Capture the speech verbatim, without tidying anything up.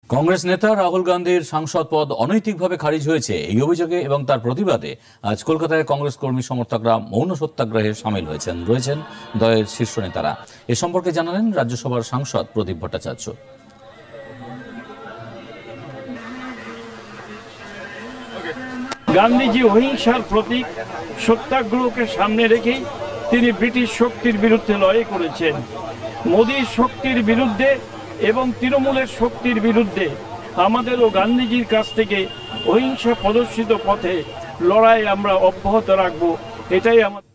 কংগ্রেস নেতা রাহুল গান্ধীর সাংসদ পদ অনৈতিকভাবে খারিজ হয়েছে এই অভিযোগে এবং তার প্রতিবাদে আজ কলকাতায় কংগ্রেস কর্মী সমর্থকরা মৌন সত্যাগ্রহে সামিল হয়েছেন রয়েছেন দলের শীর্ষ নেতারা। এ সম্পর্কে জানালেন রাজ্যসভার সাংসদ প্রদীপ ভট্টাচার্য। গান্ধীজি অহিংসার প্রতীক সত্যাগ্রহকে সামনে রেখেই তিনি ব্রিটিশ শক্তির বিরুদ্ধে লড়াই করেছেন। মোদীর শক্তির বিরুদ্ধে এবং তৃণমূলের শক্তির বিরুদ্ধে আমাদেরও গান্ধীজির কাছ থেকে অহিংসা প্রদর্শিত পথে লড়াই আমরা অব্যাহত রাখবো, এটাই আমাদের